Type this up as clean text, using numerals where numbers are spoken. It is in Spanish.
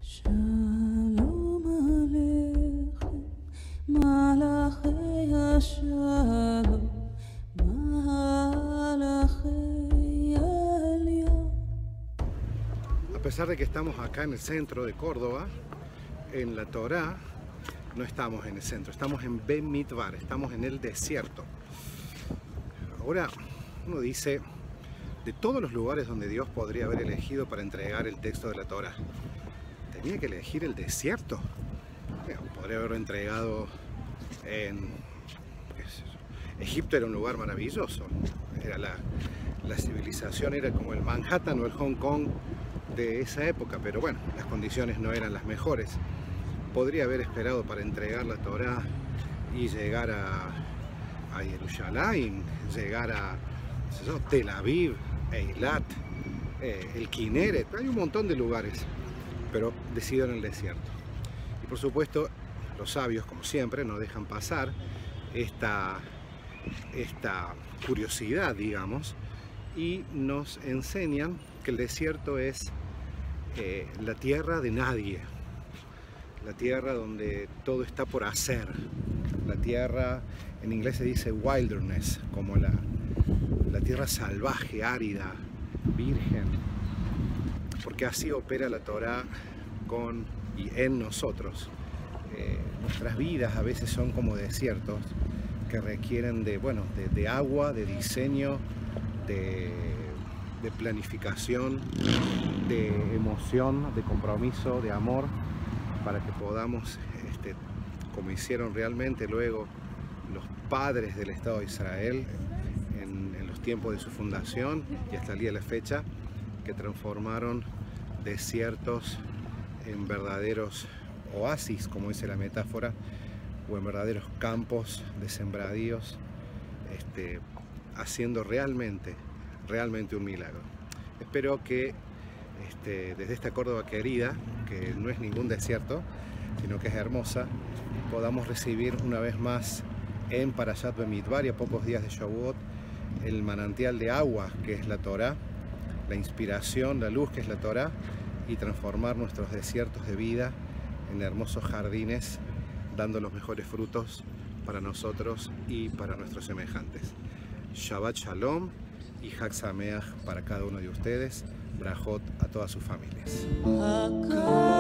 Shalom Aleichem, Malachei HaShalom, Malachei Elyon. A pesar de que estamos acá en el centro de Córdoba, en la Torá, no estamos en el centro, estamos en Bemidbar, estamos en el desierto. Ahora, uno dice, de todos los lugares donde Dios podría haber elegido para entregar el texto de la Torá, tenía que elegir el desierto. Bueno, podría haberlo entregado en... ¿qué es eso? Egipto era un lugar maravilloso, era la civilización era como el Manhattan o el Hong Kong de esa época, pero bueno, las condiciones no eran las mejores. Podría haber esperado para entregar la Torá y llegar a Jerusalén, llegar a Tel Aviv, Eilat, el Kinneret, hay un montón de lugares, pero decidió en el desierto. Y por supuesto, los sabios, como siempre, no dejan pasar esta curiosidad, digamos, y nos enseñan que el desierto es la tierra de nadie, la tierra donde todo está por hacer, la tierra, en inglés se dice wilderness, como la tierra salvaje, árida, virgen, porque así opera la Torá con y en nosotros. Nuestras vidas a veces son como desiertos que requieren de agua, de diseño, de planificación, de emoción, de compromiso, de amor, para que podamos, como hicieron realmente luego los padres del Estado de Israel en los tiempos de su fundación y hasta el día de la fecha, que transformaron desiertos en verdaderos oasis, como dice la metáfora, o en verdaderos campos de sembradíos, haciendo realmente un milagro. Espero que desde esta Córdoba querida, que no es ningún desierto, sino que es hermosa, podamos recibir una vez más en Parashat Bemidbar y a pocos días de Shavuot el manantial de agua que es la Torá, la inspiración, la luz que es la Torá, y transformar nuestros desiertos de vida en hermosos jardines, dando los mejores frutos para nosotros y para nuestros semejantes. Shabbat Shalom y Hag Sameach para cada uno de ustedes. Brajot a todas sus familias.